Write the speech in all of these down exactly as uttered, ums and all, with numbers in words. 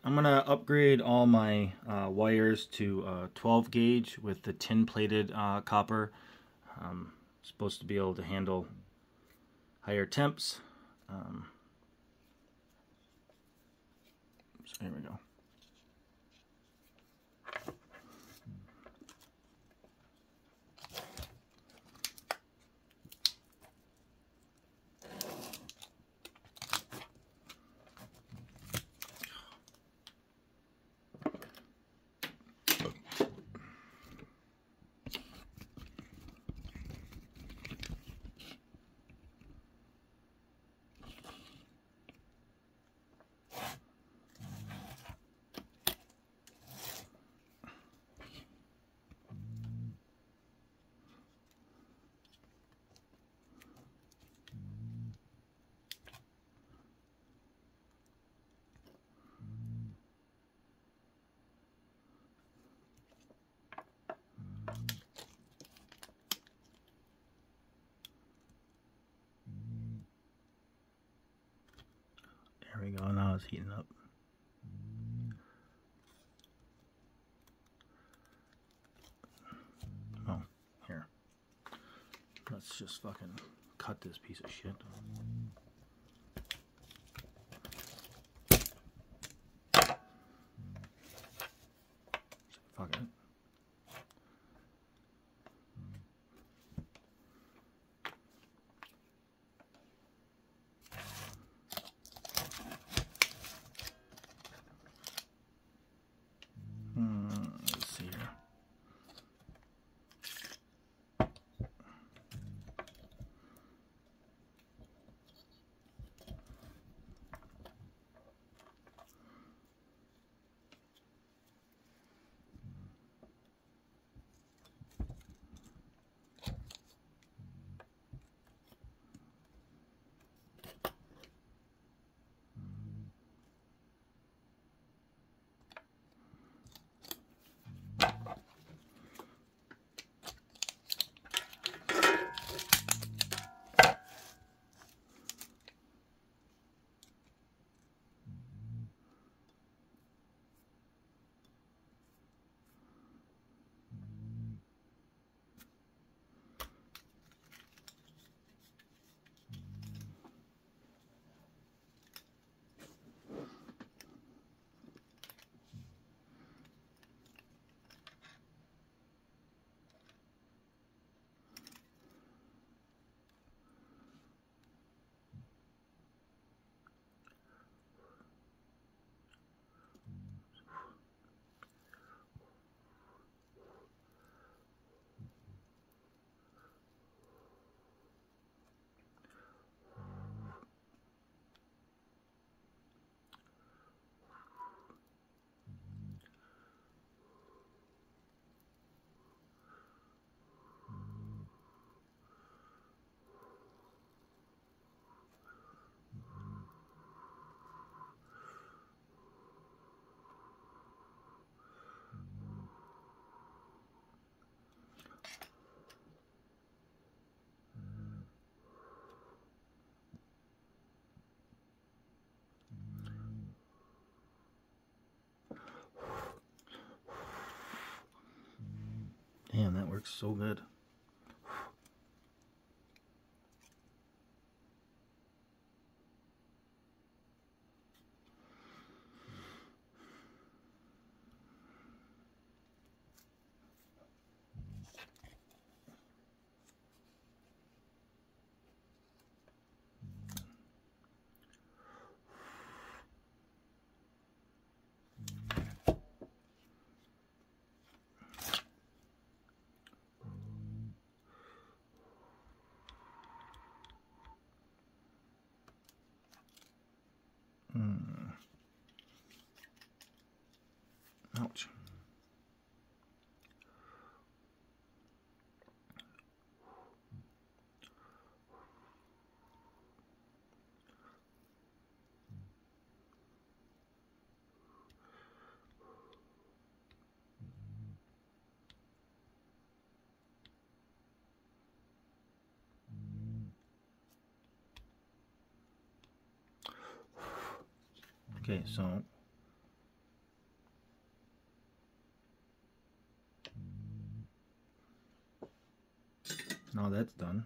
I'm gonna upgrade all my uh, wires to uh, twelve gauge with the tin plated uh, copper. Um, supposed to be able to handle higher temps. Um, so here we go. There we go. Now it's heating up. Oh, here. Let's just fucking cut this piece of shit. Fuck it. Hmm, let's see here. Damn, that works so good. Hmm. Ouch. Okay, so Now that's done.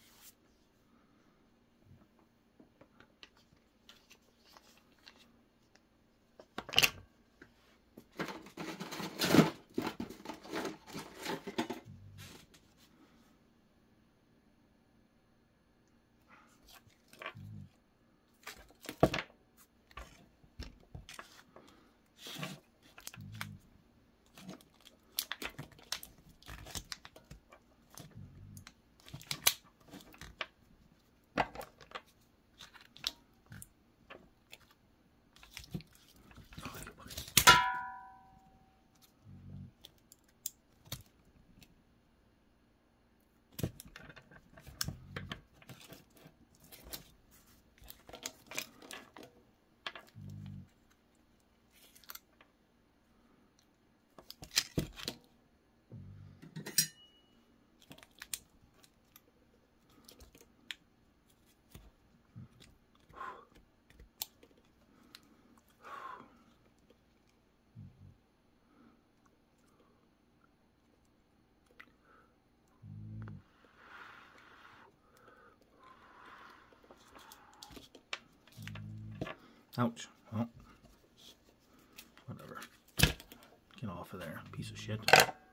Ouch. Well, whatever. Get off of there, piece of shit.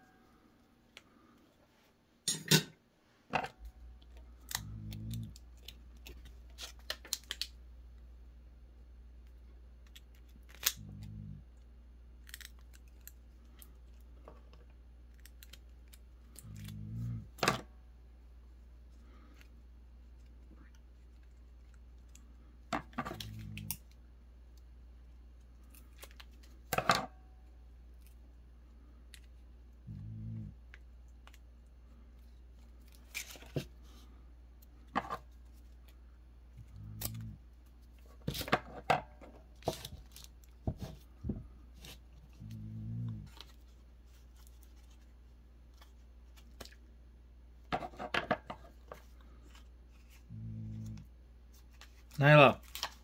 Nyla.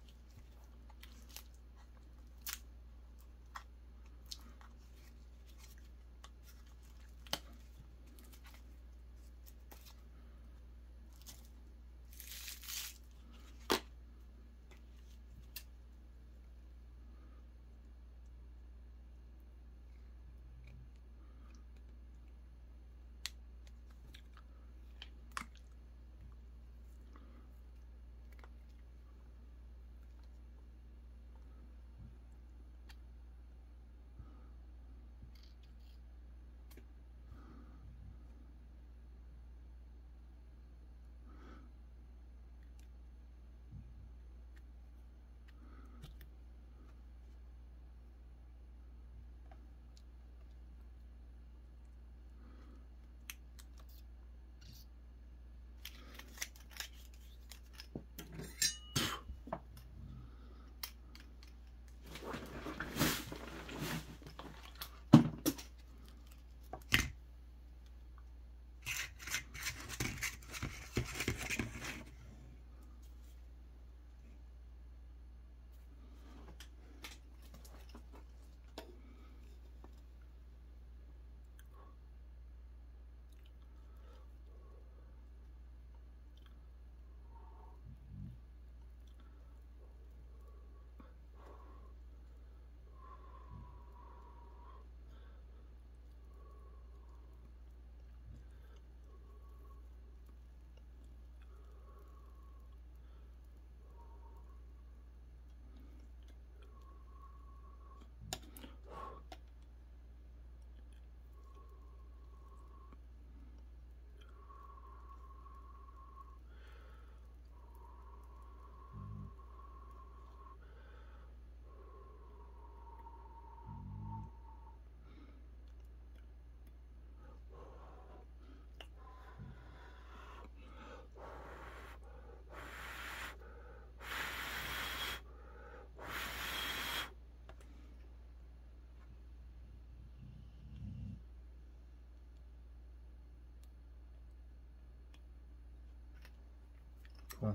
Cool.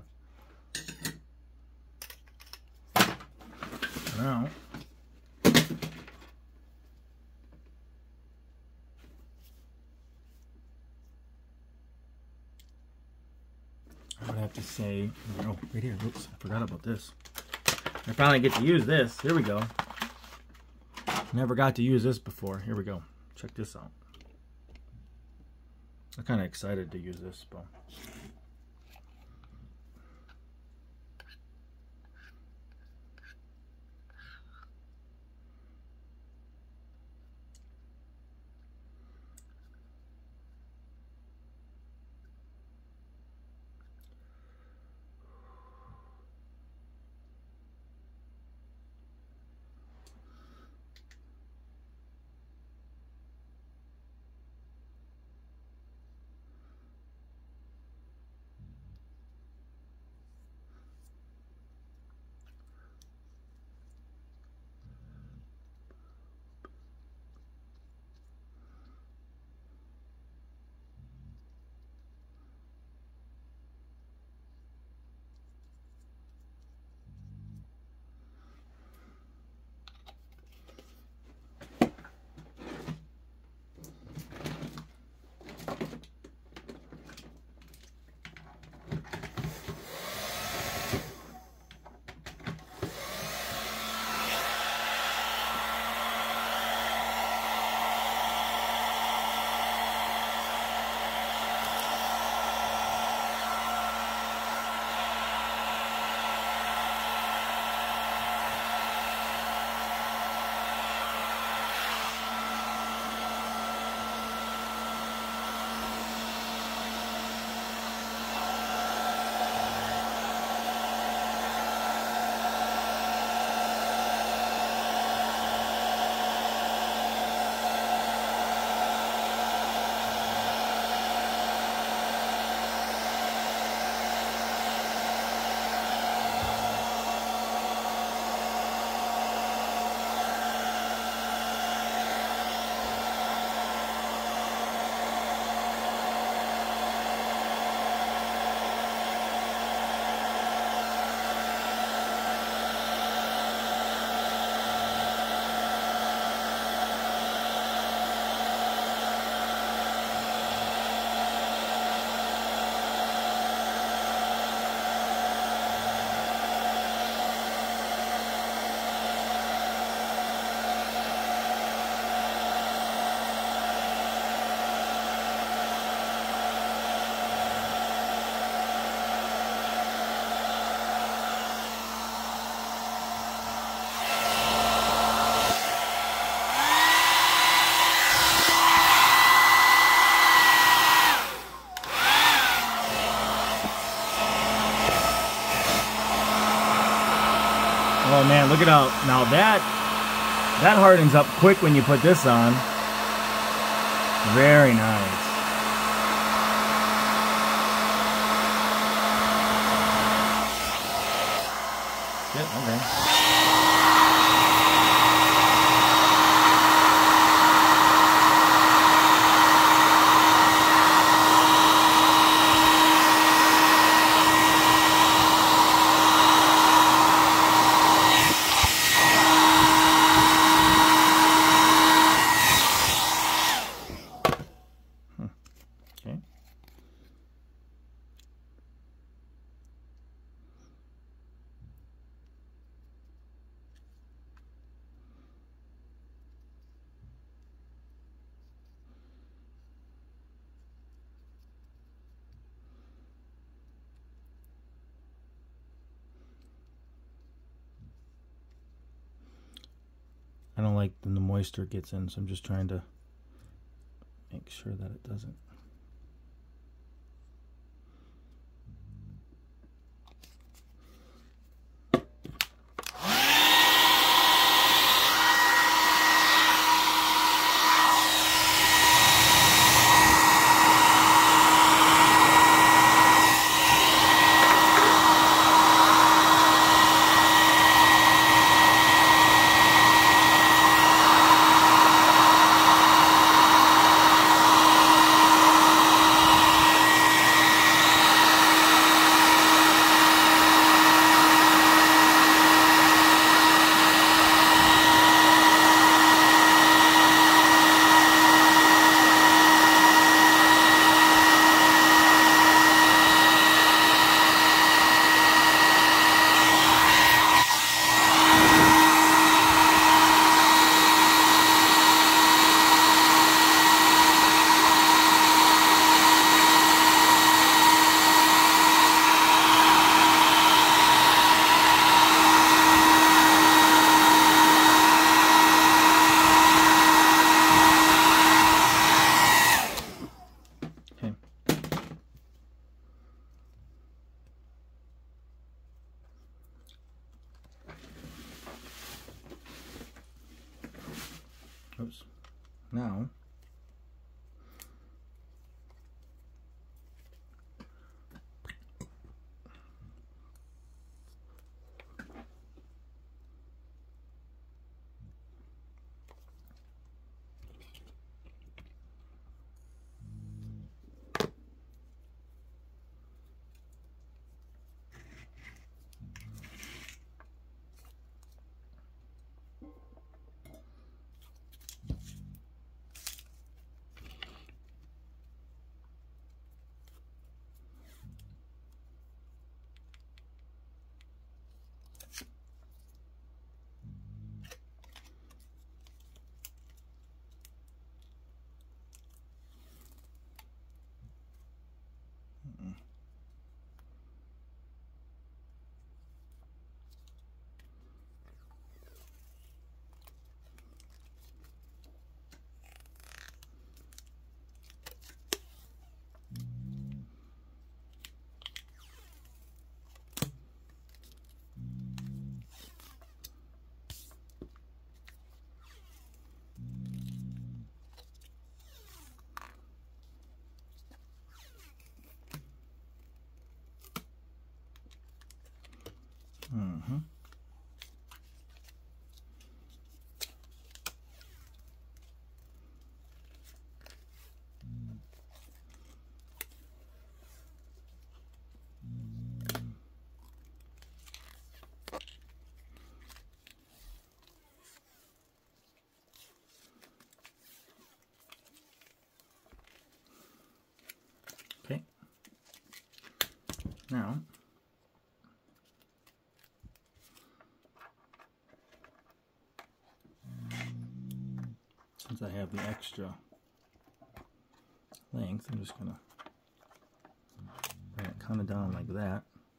Now, to say, oh, right here, oops, I forgot about this. I finally get to use this. Here we go. Never got to use this before. Here we go. Check this out. I'm kind of excited to use this, but oh man, look at how, now that, that hardens up quick when you put this on. Very nice. Yep, okay. I don't like when the moisture gets in, so I'm just trying to make sure that it doesn't. Oops. Now, mm-hmm. Okay. Now, since I have the extra length, I'm just gonna bring it kind of down like that.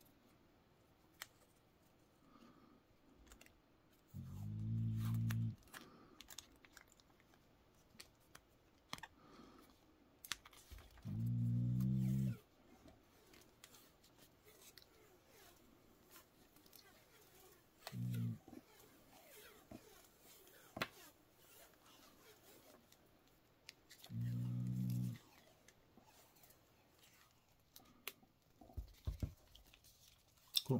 Cool.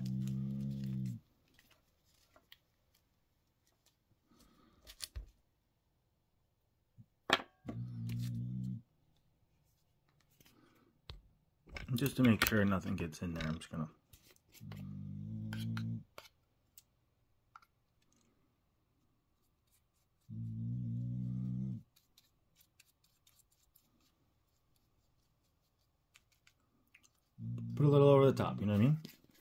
And just to make sure nothing gets in there, I'm just gonna put a little over the top, you know what I mean?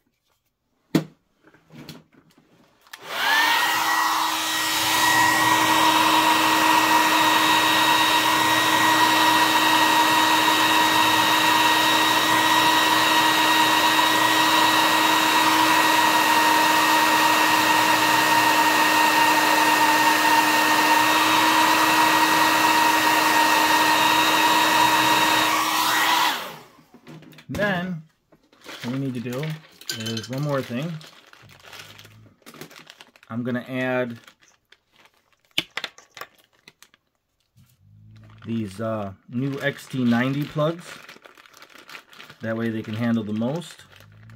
Then, what we need to do is one more thing. I'm going to add these uh, new X T ninety plugs. That way they can handle the most.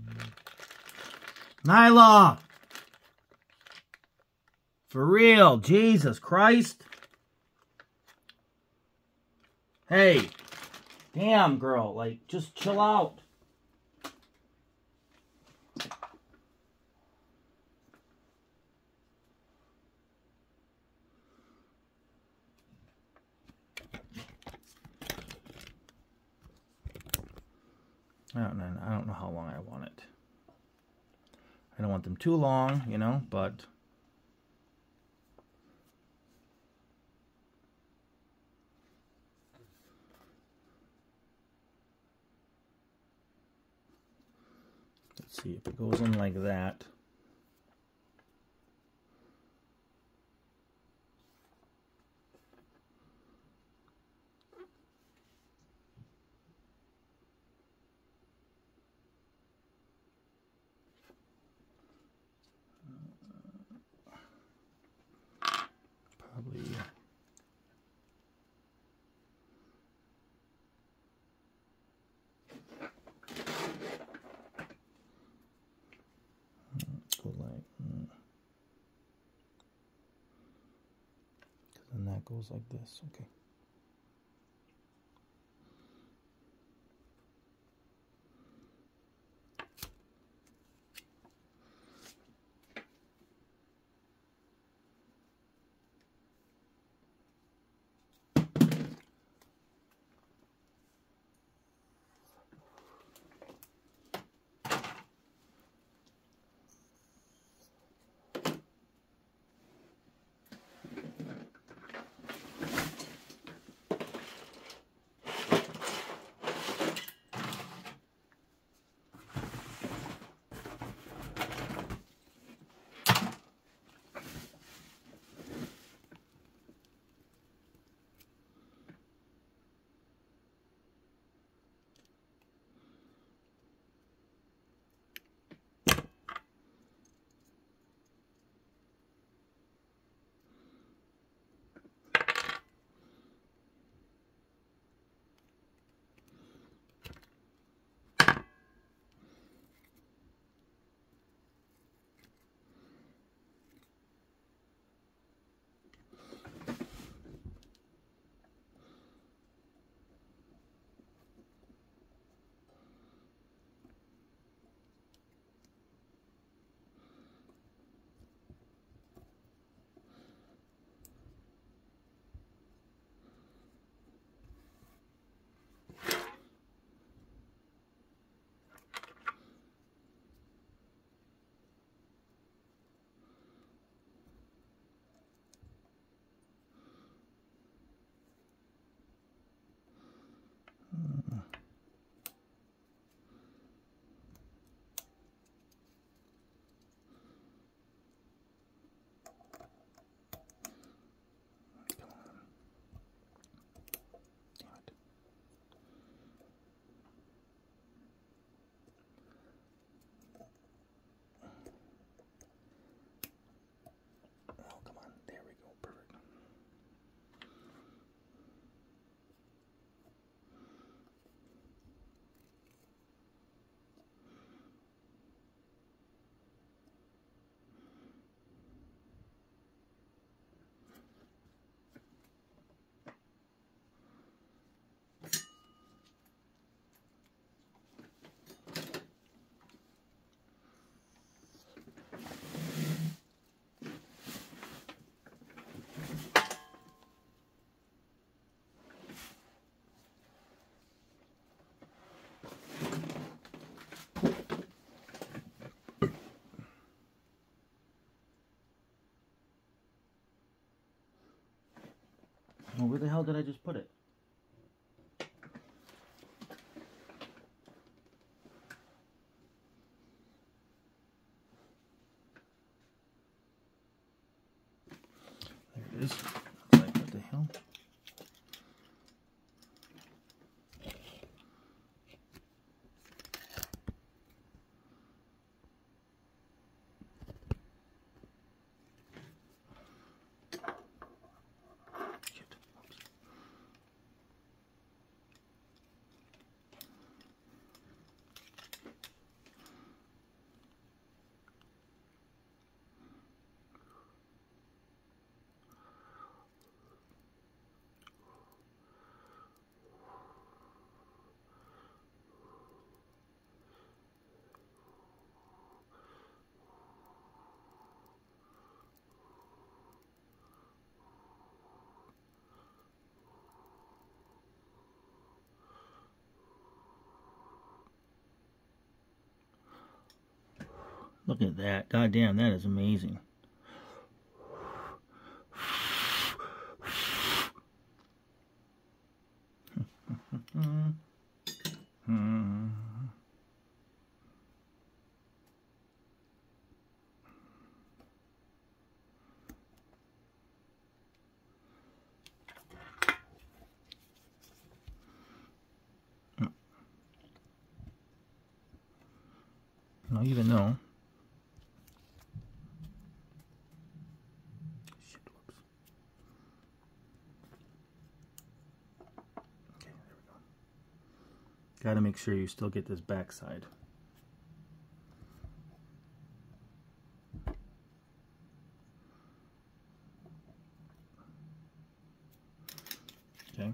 Nyla! For real, Jesus Christ. Hey. Damn, girl, like, just chill out. I don't know, I don't know how long I want it. I don't want them too long, you know, but let's see if it goes in like that. Probably Then that goes like this. Okay. Well, where the hell did I just put it? There it is. Like, what the hell? Look at that. God damn, that is amazing. Now, even though shit, whoops. Okay, there we go. Got to make sure you still get this back side. Okay.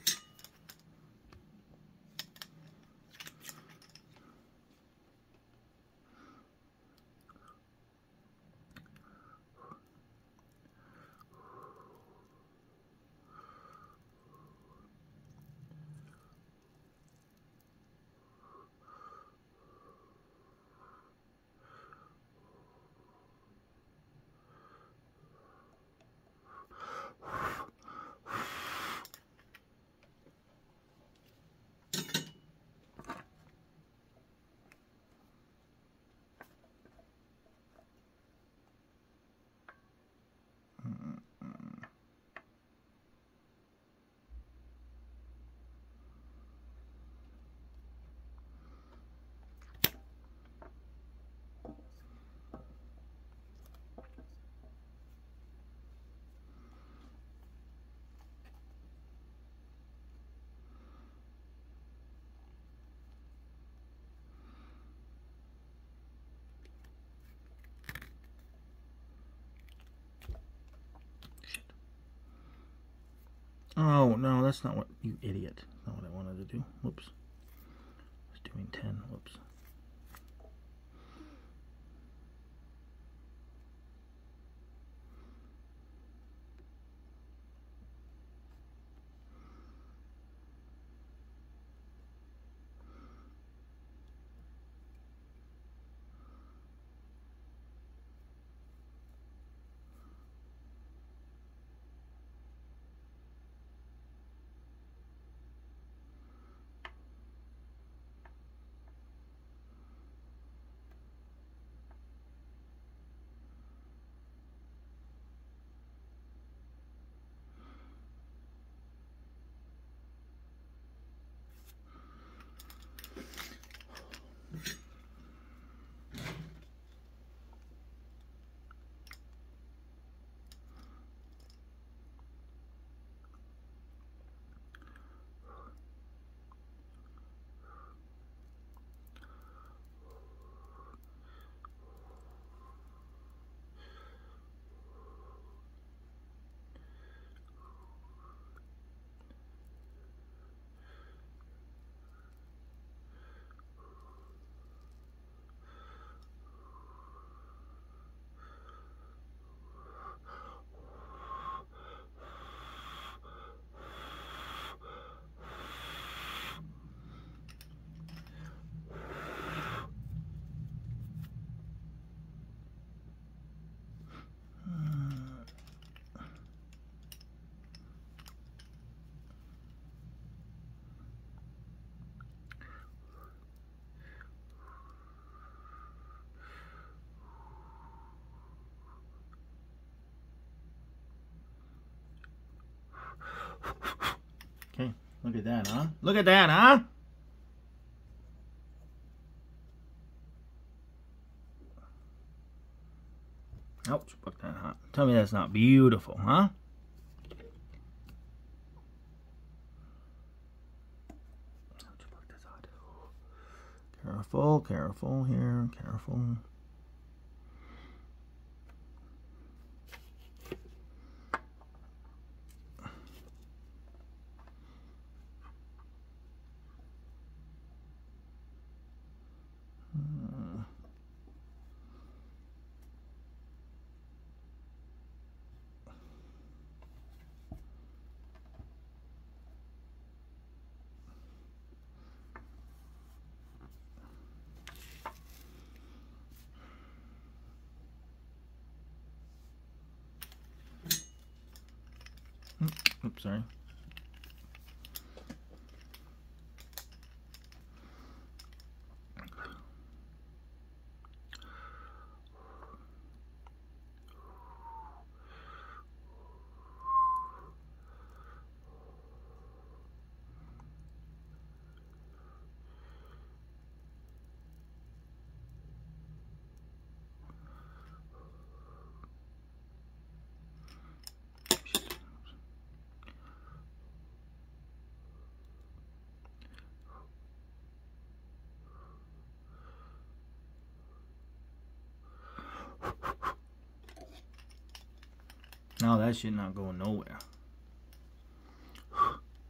Oh, no, that's not what, you idiot. That's not what I wanted to do. Whoops. I was doing ten. Whoops. Okay, look at that, huh? Look at that, huh? Ouch, fuck that, huh? Tell me that's not beautiful, huh? Careful, careful here, careful. Oops, sorry. Now that shit not going nowhere.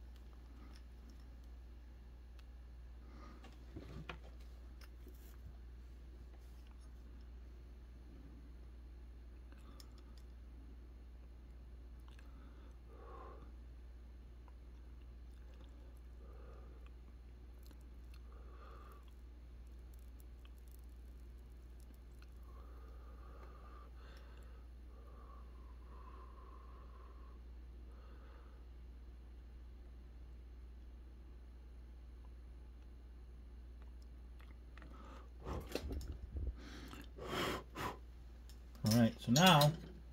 All right, so now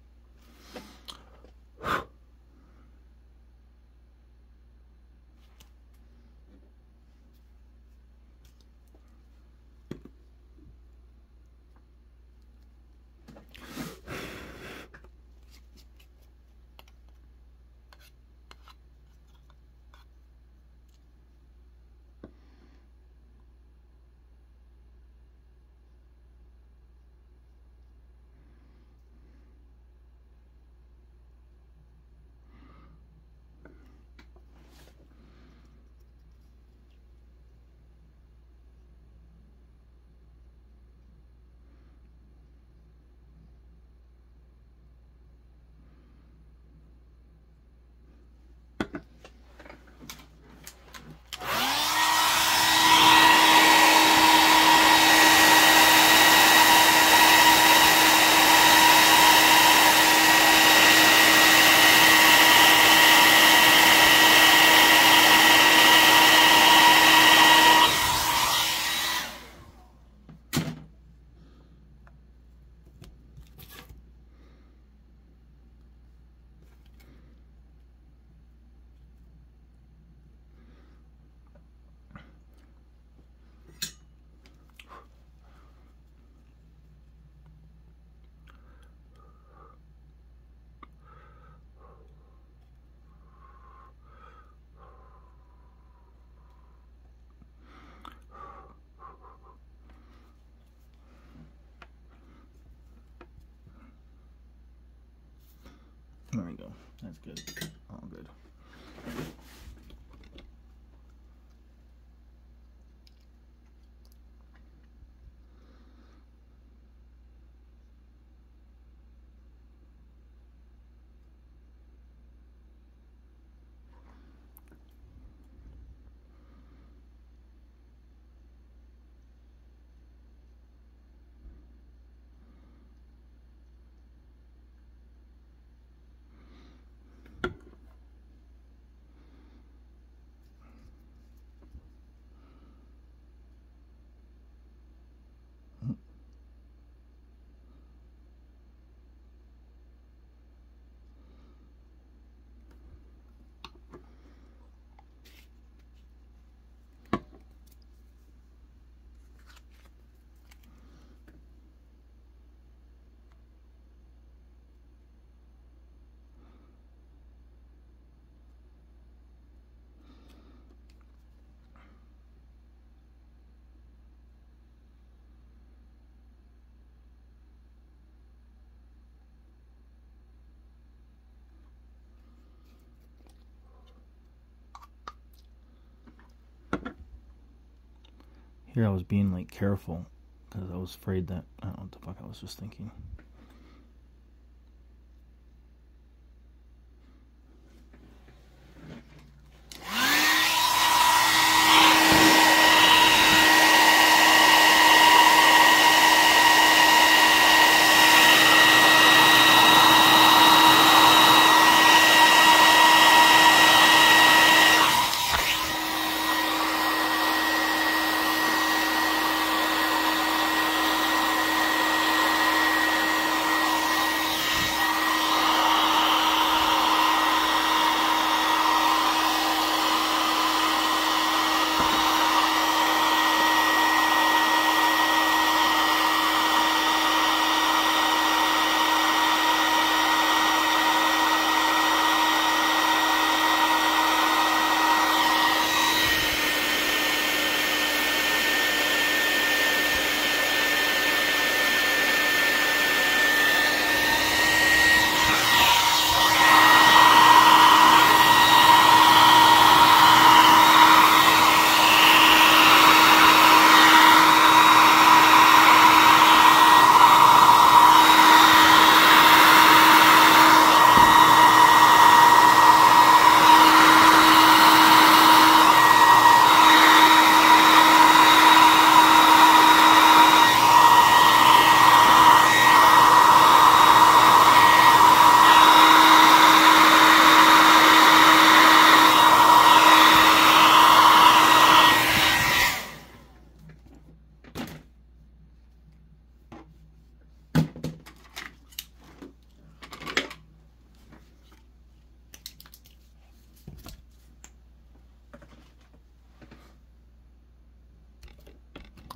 there we go. That's good. All good. Here I was being like careful because I was afraid that, I don't know what the fuck I was just thinking.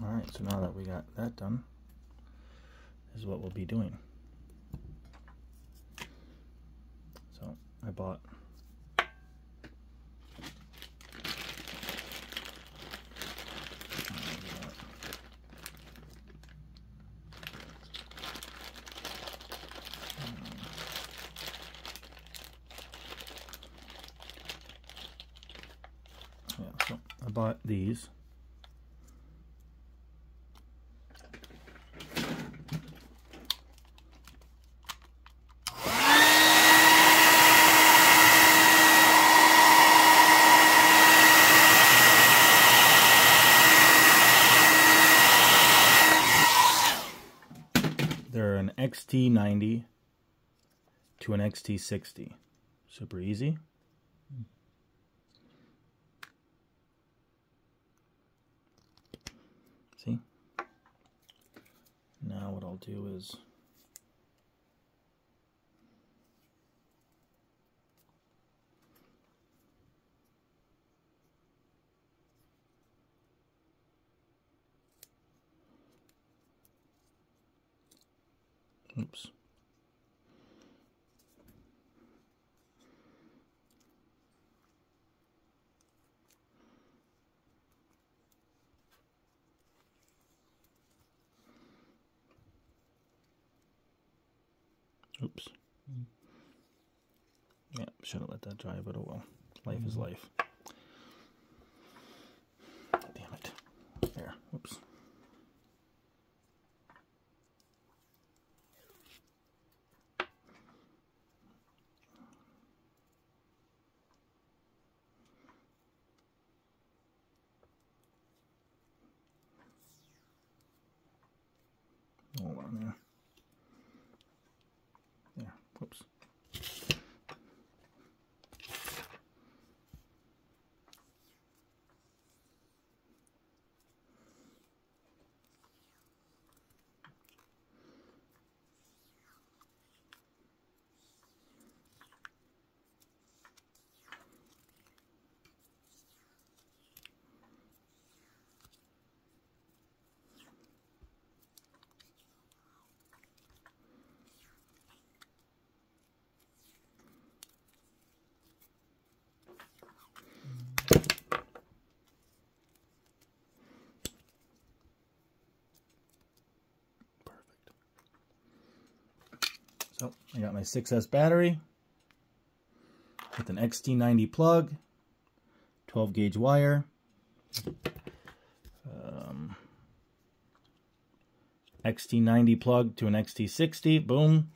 Alright, so now that we got that done, is what we'll be doing. So I bought yeah, so I bought these. They're an X T ninety to an X T sixty. Super easy. See? Now what I'll do is oops. Oops. Yeah, should have let that dry, but oh well. Life is life. Damn it. There. Whoops. Hold on there. There. Whoops. So I got my six S battery with an X T ninety plug, twelve gauge wire, um, X T ninety plug to an X T sixty, boom.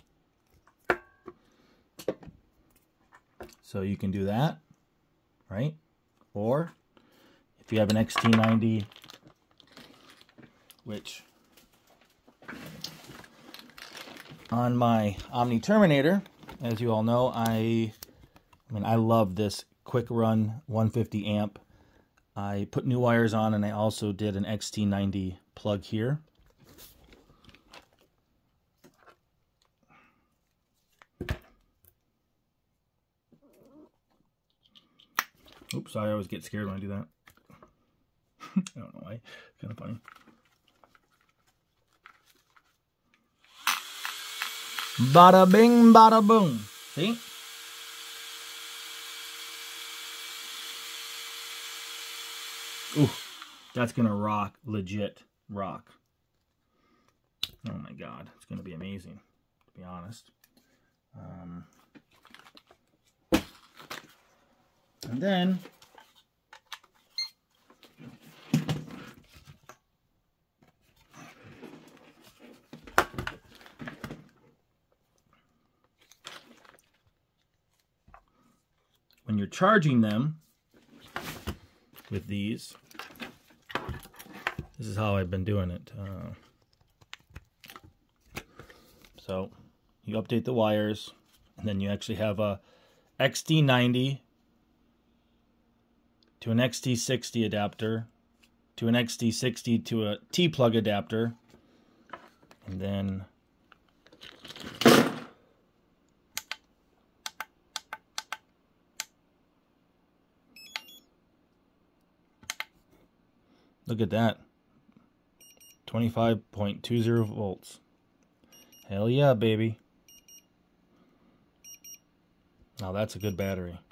So you can do that, right? Or if you have an X T ninety, which on my Omni Terminator, as you all know, I, I mean, I love this quick run one fifty amp. I put new wires on, and I also did an X T ninety plug here. Oops, I always get scared when I do that. I don't know why. It's kind of funny. Bada bing, bada boom. See? Ooh, that's gonna rock, legit rock. Oh my god, it's gonna be amazing, to be honest. Um, and then when you're charging them with these, this is how I've been doing it. Uh, so you update the wires, and then you actually have a X T ninety to an X T sixty adapter, to an X T sixty to a T-plug adapter, and then look at that. twenty-five point two zero volts. Hell yeah, baby. Now that's a good battery.